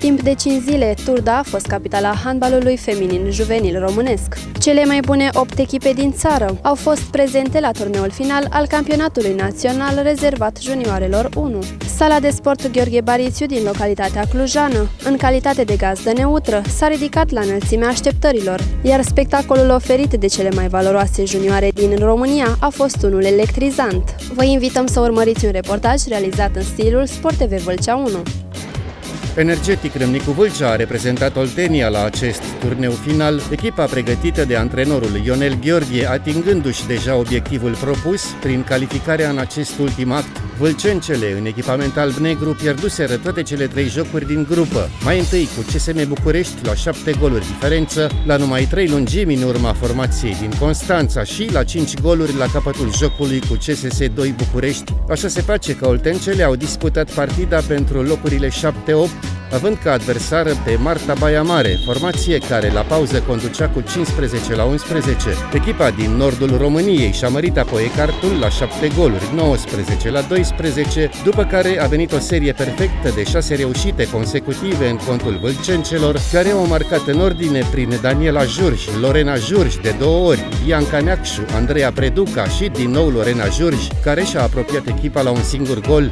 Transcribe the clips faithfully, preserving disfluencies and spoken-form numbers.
Timp de cinci zile, Turda a fost capitala handbalului feminin juvenil românesc. Cele mai bune opt echipe din țară au fost prezente la turneul final al campionatului național rezervat junioarelor unu. Sala de sport Gheorghe Barițiu din localitatea clujană, în calitate de gazdă neutră, s-a ridicat la înălțimea așteptărilor, iar spectacolul oferit de cele mai valoroase junioare din România a fost unul electrizant. Vă invităm să urmăriți un reportaj realizat în stilul Sport T V Vâlcea unu. Energetic Râmnicu Vâlcea a reprezentat Oltenia la acest turneu final, echipa pregătită de antrenorul Ionel Gheorghe, atingându-și deja obiectivul propus prin calificarea în acest ultim act. Vâlcencele, în echipament alb-negru, pierduseră toate cele trei jocuri din grupă. Mai întâi cu C S M București la șapte goluri diferență, la numai trei lungimi în urma formației din Constanța și la cinci goluri la capătul jocului cu C S S doi București. Așa se face că oltencele au disputat partida pentru locurile șapte opt, având ca adversară pe Marta Baia Mare, formație care la pauză conducea cu cincisprezece la unsprezece. Echipa din nordul României și-a mărit apoi cartul la șapte goluri, nouăsprezece la doisprezece, după care a venit o serie perfectă de șase reușite consecutive în contul vâlcencelor, care au marcat în ordine prin Daniela Jurj, Lorena Jurj de două ori, Ianca Neacșu, Andreea Preduca și din nou Lorena Jurj, care și-a apropiat echipa la un singur gol.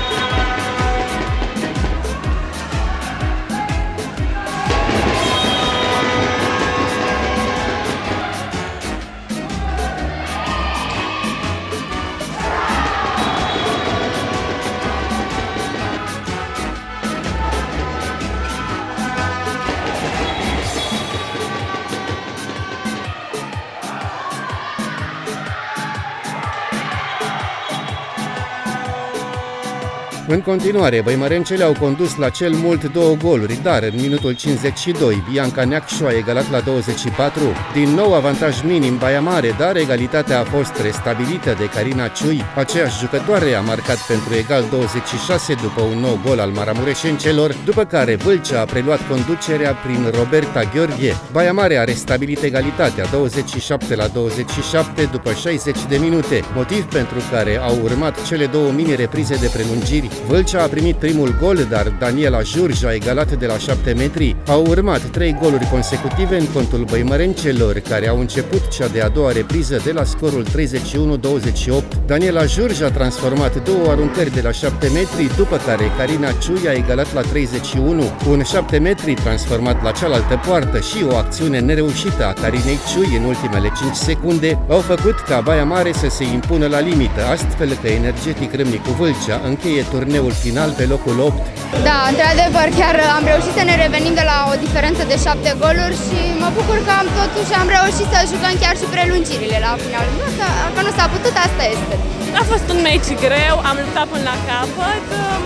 În continuare, băimărencele au condus la cel mult două goluri, dar în minutul cincizeci și doi, Bianca Neacșu a egalat la douăzeci și patru. Din nou avantaj minim Baia Mare, dar egalitatea a fost restabilită de Carina Ciui. Aceeași jucătoare a marcat pentru egal douăzeci și șase după un nou gol al maramureșencelor, după care Vâlcea a preluat conducerea prin Roberta Gheorghe. Baia Mare a restabilit egalitatea douăzeci și șapte la douăzeci și șapte după șaizeci de minute, motiv pentru care au urmat cele două mini-reprize de prelungiri. Vâlcea a primit primul gol, dar Daniela Jurj a egalat de la șapte metri. Au urmat trei goluri consecutive în contul băimărencelor, care au început cea de-a doua repriză de la scorul treizeci și unu douăzeci și opt. Daniela Jurj a transformat două aruncări de la șapte metri, după care Carina Ciui a egalat la treizeci și unu. Un șapte metri transformat la cealaltă poartă și o acțiune nereușită a Carinei Ciui în ultimele cinci secunde au făcut ca Baia Mare să se impună la limită, astfel că Energetic Râmnicu Vâlcea încheie turneul final pe locul opt. Da, într-adevăr, chiar am reușit să ne revenim de la o diferență de șapte goluri și mă bucur că am totuși am reușit să jucăm chiar și prelungirile la final. Dacă nu s-a putut, asta este. A fost un meci greu, am luptat până la capăt.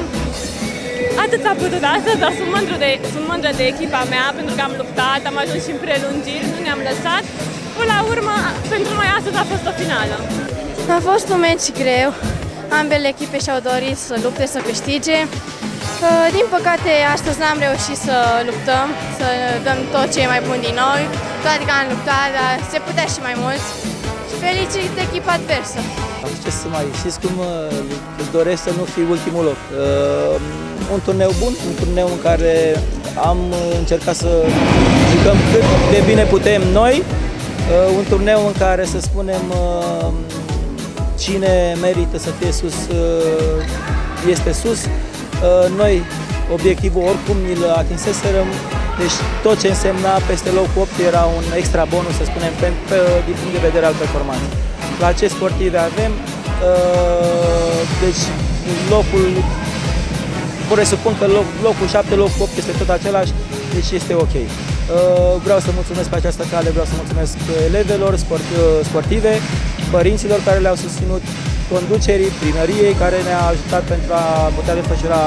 Atât s-a putut astăzi, dar sunt mândră, de, sunt mândră de echipa mea pentru că am luptat, am ajuns și în prelungiri, nu ne-am lăsat. Până la urmă, pentru noi astăzi a fost o finală. A fost un meci greu. Ambele echipe și-au dorit să lupte, să câștige. Din păcate, astăzi n-am reușit să luptăm, să dăm tot ce e mai bun din noi. Toate că am luptat, dar se putea și mai mult. Și felicit echipa adversă. Ce să mai știți cum îți doresc să nu fii ultimul loc. Uh, un turneu bun, un turneu în care am încercat să jucăm cât de bine putem noi. Uh, un turneu în care, să spunem, uh, cine merită să fie sus, este sus. Noi, obiectivul oricum ni-l atinseserăm, deci tot ce însemna peste locul opt era un extra bonus, să spunem, pe, pe, din punct de vedere al performanței. La ce sportive avem, deci locul, presupun că loc, locul șapte, locul opt este tot același, deci este ok. Vreau să mulțumesc pe această cale, vreau să mulțumesc elevelor sport, sportive, părinților care le-au susținut, conducerii, primăriei care ne-a ajutat pentru a putea desfășura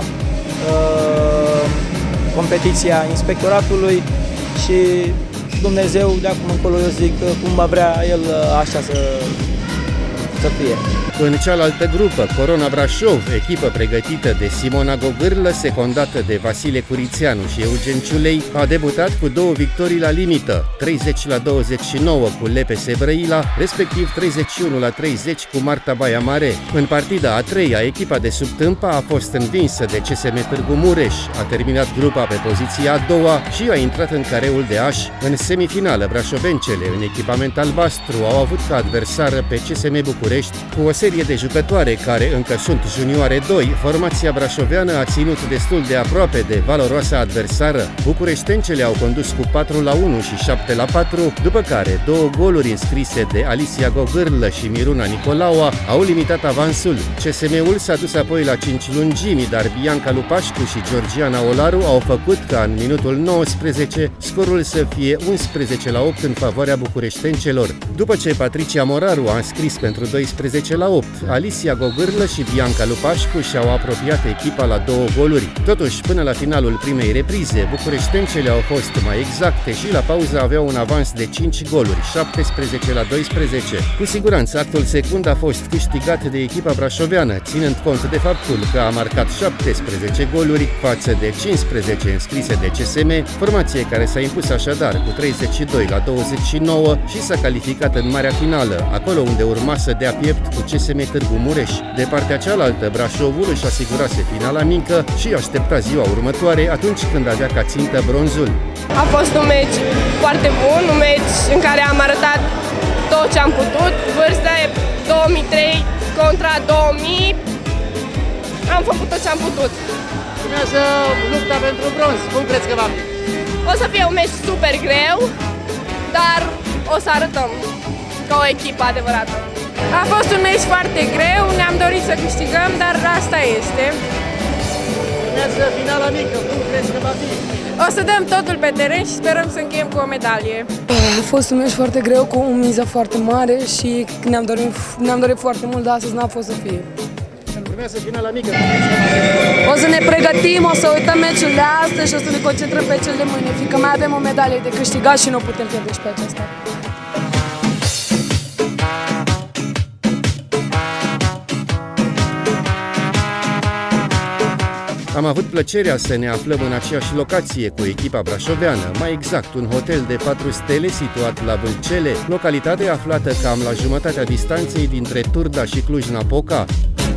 uh, competiția, inspectoratului și Dumnezeu de acum încolo, eu zic, cum va vrea El, așa să, să fie. În cealaltă grupă, Corona Brașov, echipă pregătită de Simona Gogârlă, secondată de Vasile Curițeanu și Eugen Ciulei, a debutat cu două victorii la limită, treizeci la douăzeci și nouă cu Lepese Brăila, respectiv treizeci și unu la treizeci cu Marta Baia Mare. În partida a treia, echipa de sub Tâmpa a fost învinsă de C S M Târgu Mureș, a terminat grupa pe poziția a doua și a intrat în careul de ași. În semifinală, brașovencele, în echipament albastru, au avut ca adversară pe C S M București cu o serie de jucătoare care încă sunt junioare doi. Formația brașoveană a ținut destul de aproape de valoroasa adversară. Bucureștencele au condus cu patru la unu și șapte la patru, după care două goluri înscrise de Alicia Gogârlă și Miruna Nicolaua au limitat avansul. C S M-ul s-a dus apoi la cinci lungimi, dar Bianca Lupașcu și Georgiana Olaru au făcut ca în minutul nouăsprezece scorul să fie unsprezece la opt în favoarea bucureștencelor. După ce Patricia Moraru a înscris pentru doisprezece la opt, Alicia Gogârlă și Bianca Lupașcu și-au apropiat echipa la două goluri. Totuși, până la finalul primei reprize, bucureștencele au fost mai exacte și la pauză aveau un avans de cinci goluri, șaptesprezece la doisprezece. Cu siguranță, actul secund a fost câștigat de echipa brașoveană, ținând cont de faptul că a marcat șaptesprezece goluri față de cincisprezece înscrise de C S M, formație care s-a impus așadar cu treizeci și doi la douăzeci și nouă și s-a calificat în marea finală, acolo unde urma să dea piept cu C S M Târgu Mureș. De partea cealaltă, Brașovul își asigurase finala mică și aștepta ziua următoare, atunci când avea ca țintă bronzul. A fost un meci foarte bun, un meci în care am arătat tot ce am putut. Vârsta e două mii trei contra două mii. Am făcut tot ce am putut. Urmează lupta pentru bronz. Cum crezi că va fi? O să fie un meci super greu, dar o să arătăm ca o echipă adevărată. A fost un meci foarte greu, ne-am dorit să câștigăm, dar asta este. Urmează finala mică. Cum crezi că va fi? O să dăm totul pe teren și sperăm să încheiem cu o medalie. A fost un meci foarte greu, cu o miză foarte mare și ne-am dorit, ne-am dorit foarte mult, dar astăzi n-a fost să fie. Urmează finala mică. O să ne pregătim, o să uităm meciul de astăzi și o să ne concentrăm pe cel de mâine, fiindcă mai avem o medalie de câștigat și nu putem pierde și pe aceasta. Am avut plăcerea să ne aflăm în aceeași locație cu echipa brașoveană, mai exact un hotel de patru stele situat la Vâlcele, localitate aflată cam la jumătatea distanței dintre Turda și Cluj-Napoca.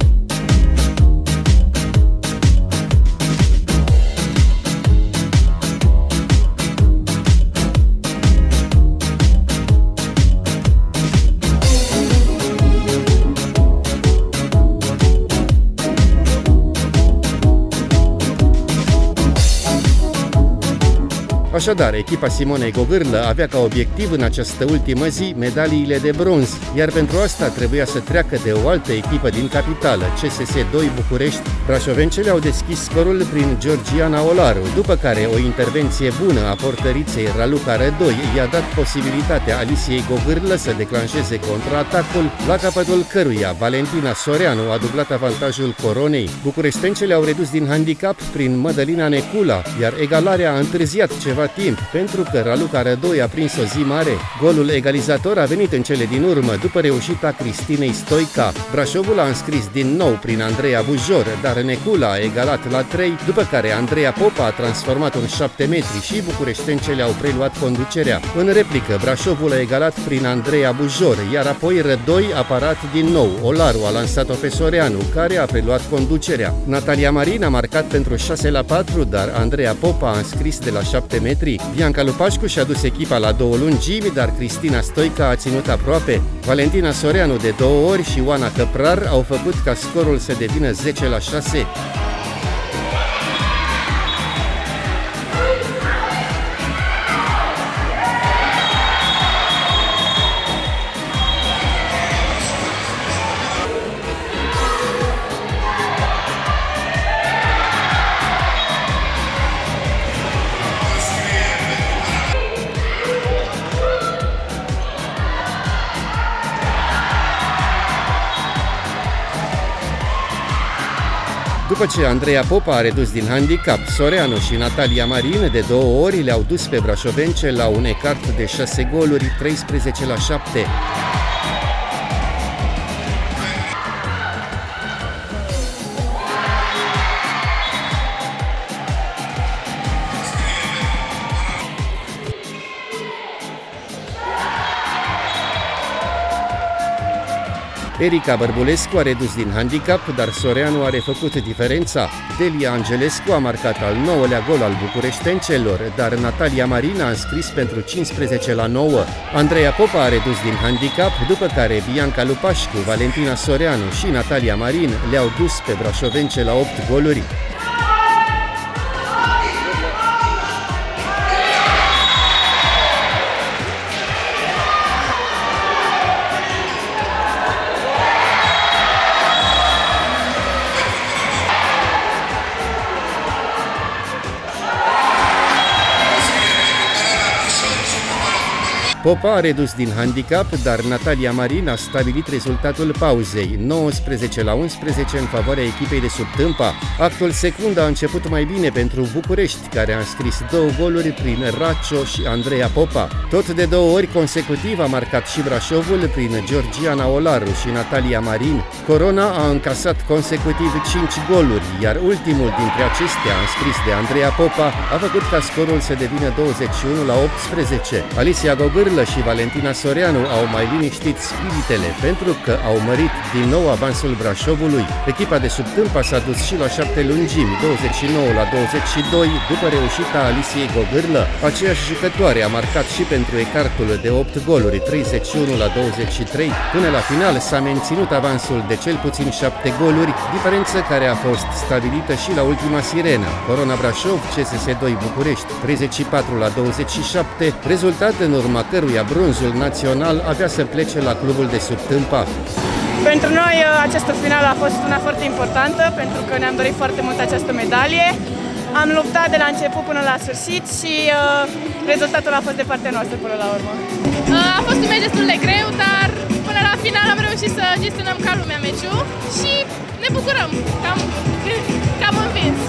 Așadar, echipa Simonei Gogârlă avea ca obiectiv în această ultimă zi medaliile de bronz, iar pentru asta trebuia să treacă de o altă echipă din capitală, C S S doi București. Brașovencele au deschis scorul prin Georgiana Olaru, după care o intervenție bună a portăriței Raluca Rădoi i-a dat posibilitatea Aliciei Gogârlă să declanșeze contraatacul, la capătul căruia Valentina Soreanu a dublat avantajul Coronei. Bucureștencele au redus din handicap prin Mădălina Necula, iar egalarea a întârziat ceva timp, pentru că Raluca Rădoi a prins o zi mare. Golul egalizator a venit în cele din urmă, după reușita Cristinei Stoica. Brașovul a înscris din nou prin Andreea Bujor, dar Necula a egalat la trei, după care Andreea Popa a transformat un șapte metri și bucureștencele au preluat conducerea. În replică, Brașovul a egalat prin Andreea Bujor, iar apoi Rădoi a parat din nou. Olaru a lansat-o pe Soreanu, care a preluat conducerea. Natalia Marin a marcat pentru șase la patru, dar Andreea Popa a înscris de la șapte metri. Bianca Lupașcu și-a dus echipa la două lungimi, dar Cristina Stoica a ținut aproape. Valentina Soreanu de două ori și Oana Căprar au făcut ca scorul să devină zece la șase. După ce Andreea Popa a redus din handicap, Soreanu și Natalia Marin de două ori le-au dus pe brașovence la un ecart de șase goluri, treisprezece la șapte. Erica Bărbulescu a redus din handicap, dar Soreanu a refăcut diferența. Delia Angelescu a marcat al nouălea gol al bucureștencelor, dar Natalia Marin a înscris pentru cincisprezece la nouă. Andreea Popa a redus din handicap, după care Bianca Lupașcu, Valentina Soreanu și Natalia Marin le-au dus pe brașovence la opt goluri. Popa a redus din handicap, dar Natalia Marin a stabilit rezultatul pauzei, nouăsprezece la unsprezece în favoarea echipei de sub Tâmpa. Actul secund a început mai bine pentru București, care a înscris două goluri prin Racio și Andreea Popa. Tot de două ori consecutiv a marcat și Brașovul prin Georgiana Olaru și Natalia Marin. Corona a încasat consecutiv cinci goluri, iar ultimul dintre acestea, înscris de Andreea Popa, a făcut ca scorul să devină douăzeci și unu la optsprezece. Alicia Gogârlă și Valentina Soreanu au mai liniștit spiritele pentru că au mărit din nou avansul Brașovului. Echipa de sub Tâmpa s-a dus și la șapte lungimi, douăzeci și nouă la douăzeci și doi, după reușita Aliciei Gogârlă. Aceeași jucătoare a marcat și pentru ecartul de opt goluri, treizeci și unu la douăzeci și trei. Până la final s-a menținut avansul de cel puțin șapte goluri, diferență care a fost stabilită și la ultima sirenă. Corona Brașov, C S S doi București, treizeci și patru la douăzeci și șapte, rezultat în urma căruia bronzul național avea să plece la clubul de sub Tâmpa. Pentru noi această finală a fost una foarte importantă, pentru că ne-am dorit foarte mult această medalie. Am luptat de la început până la sfârșit și uh, rezultatul a fost de partea noastră până la urmă. A fost un meci destul de greu, dar până la final am reușit să gestionăm ca lumea meciul și ne bucurăm că am, că am învins.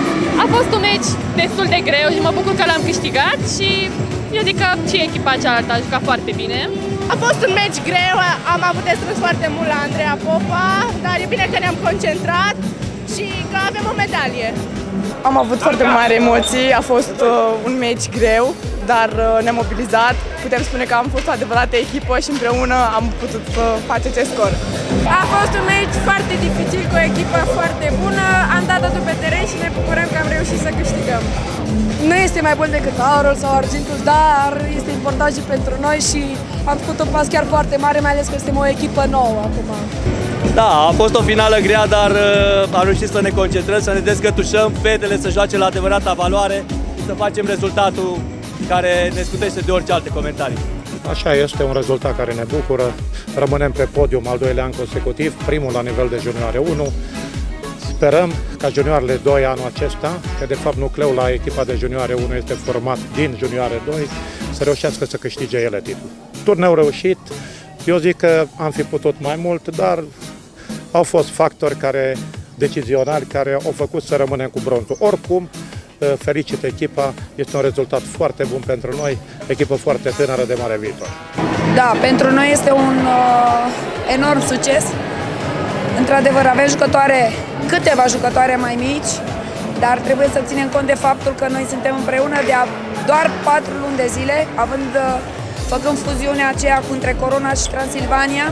A fost un meci destul de greu și mă bucur că l-am câștigat și eu zic că și echipa cealaltă a jucat foarte bine. A fost un meci greu, am avut de strâns foarte mult la Andreea Popa, dar e bine că ne-am concentrat și că avem o medalie. Am avut foarte mari emoții, a fost uh, un meci greu, dar uh, ne-am mobilizat. Putem spune că am fost o adevărată echipă și împreună am putut uh, face acest scor. A fost un meci foarte dificil, cu o echipă foarte bună, am dat totul pe teren și ne bucurăm că am reușit să câștigăm. Nu este mai bun decât aurul sau argintul, dar este important și pentru noi și am făcut un pas chiar foarte mare, mai ales că suntem o echipă nouă acum. Da, a fost o finală grea, dar uh, am reușit să ne concentrăm, să ne descătușăm, fetele să joace la adevărata valoare și să facem rezultatul care ne scutește de orice alte comentarii. Așa este, un rezultat care ne bucură. Rămânem pe podium al doilea an consecutiv, primul la nivel de junioare unu. Sperăm ca junioarele doi anul acesta, că de fapt nucleul la echipa de junioare unu este format din junioare doi, să reușească să câștige ele titlul. Turneu reușit, eu zic că am fi putut mai mult, dar au fost factori care, decizionali care au făcut să rămânem cu bronzul. Oricum, felicit echipa, este un rezultat foarte bun pentru noi, echipă foarte tânără de mare viitor. Da, pentru noi este un uh, enorm succes. Într-adevăr, avem jucătoare, câteva jucătoare mai mici, dar trebuie să ținem cont de faptul că noi suntem împreună de doar patru luni de zile, având, făcând fuziunea aceea cu între Corona și Transilvania,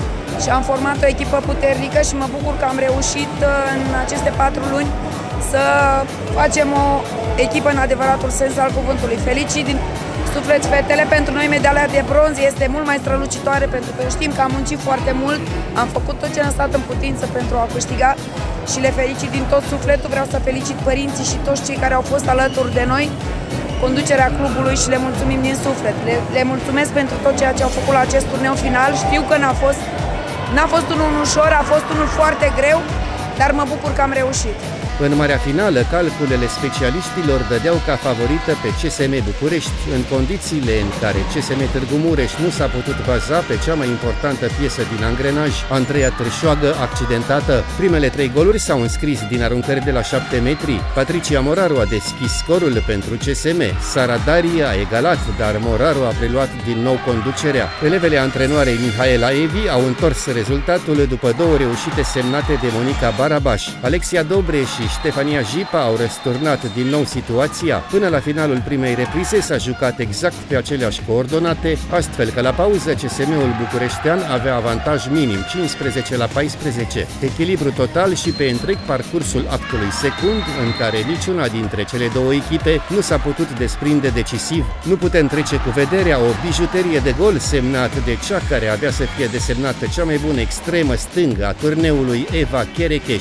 și am format o echipă puternică și mă bucur că am reușit în aceste patru luni să facem o echipă în adevăratul sens al cuvântului. Felicit din suflet fetele, pentru noi medalia de bronz este mult mai strălucitoare, pentru că știm că am muncit foarte mult, am făcut tot ce ne-a stat în putință pentru a câștiga și le felicit din tot sufletul. Vreau să felicit părinții și toți cei care au fost alături de noi, conducerea clubului, și le mulțumim din suflet. Le, le mulțumesc pentru tot ceea ce au făcut la acest turneu final. Știu că n-a fost, n-a fost unul ușor, a fost unul foarte greu, dar mă bucur că am reușit. În marea finală, calculele specialiștilor dădeau ca favorită pe C S M București, în condițiile în care C S M Târgu Mureș nu s-a putut baza pe cea mai importantă piesă din angrenaj, Andreea Târșoagă, accidentată. Primele trei goluri s-au înscris din aruncări de la șapte metri. Patricia Moraru a deschis scorul pentru C S M. Sara Darie a egalat, dar Moraru a preluat din nou conducerea. Elevele antrenoarei Mihaela Evi au întors rezultatul după două reușite semnate de Monica Barabaș. Alexia Dobre și și Ștefania Jipa au răsturnat din nou situația. Până la finalul primei reprize s-a jucat exact pe aceleași coordonate, astfel că la pauză C S M-ul bucureștean avea avantaj minim cincisprezece la paisprezece. Echilibru total și pe întreg parcursul actului secund, în care niciuna dintre cele două echipe nu s-a putut desprinde decisiv. Nu putem trece cu vederea o bijuterie de gol semnat de cea care avea să fie desemnată cea mai bună extremă stângă a turneului, Eva Kerekes.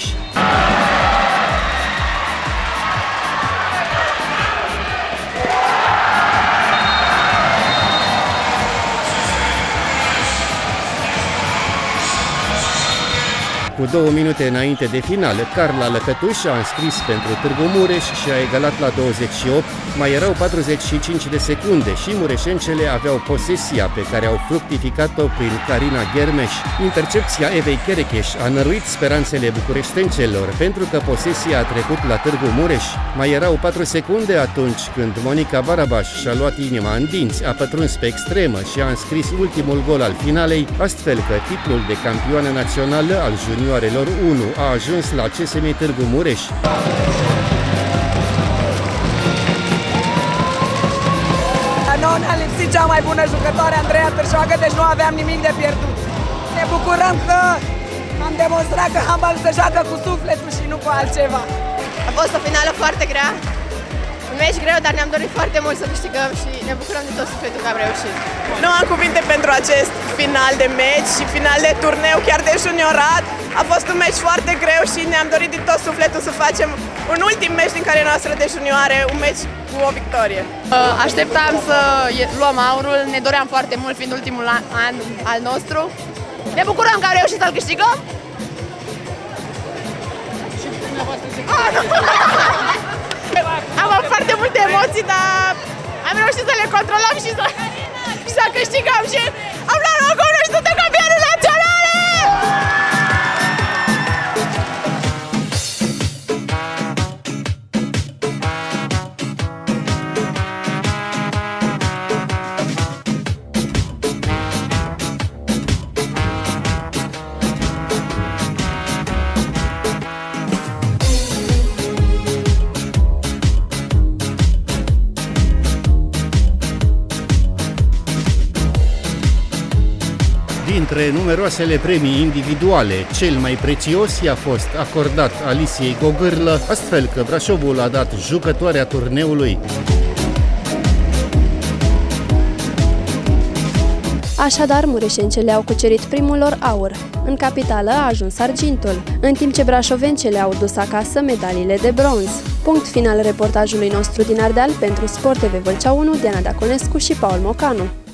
Cu două minute înainte de final, Carla Lăcătuș a înscris pentru Târgu Mureș și a egalat la douăzeci și opt, mai erau patruzeci și cinci de secunde și mureșencele aveau posesia pe care au fructificat-o prin Carina Ghermeș. Intercepția Evei Kerekes a năruit speranțele bucureștencelor, pentru că posesia a trecut la Târgu Mureș. Mai erau patru secunde atunci când Monica Barabaș și-a luat inima în dinți, a pătruns pe extremă și a înscris ultimul gol al finalei, astfel că titlul de campioană națională al junioarelor unu a ajuns la C S M Târgu Mureș. Nouă ne-a lipsit cea mai bună jucătoare, Andreea Târșoagă, deci nu aveam nimic de pierdut. Ne bucurăm că am demonstrat că handbalul se joacă cu sufletul și nu cu altceva. A fost o finală foarte grea, un meci greu, dar ne-am dorit foarte mult să câștigăm și ne bucurăm de tot sufletul că am reușit. Nu am cuvinte pentru acest final de meci și final de turneu, chiar de juniorat. A fost un meci foarte greu și ne-am dorit din tot sufletul să facem un ultim meci din cariera noastră de junioare, un meci cu o victorie. Așteptam să luăm aurul, ne doream foarte mult fiind ultimul an al nostru. Ne bucurăm că am reușit să-l câștigăm. Am avut foarte multe emoții, dar am reușit să le controlăm și să, și să câștigăm și am luat locul unu și suntem campionii naționale! Dintre numeroasele premii individuale, cel mai prețios i-a fost acordat Alisiei Gogârlă, astfel că Brașovul a dat jucătoarea turneului. Așadar, mureșencele au cucerit primul lor aur. În capitală a ajuns argintul, în timp ce brașovencele au dus acasă medaliile de bronz. Punct final reportajului nostru din Ardeal pentru Sport T V Vâlcea unu, Diana Daconescu și Paul Mocanu.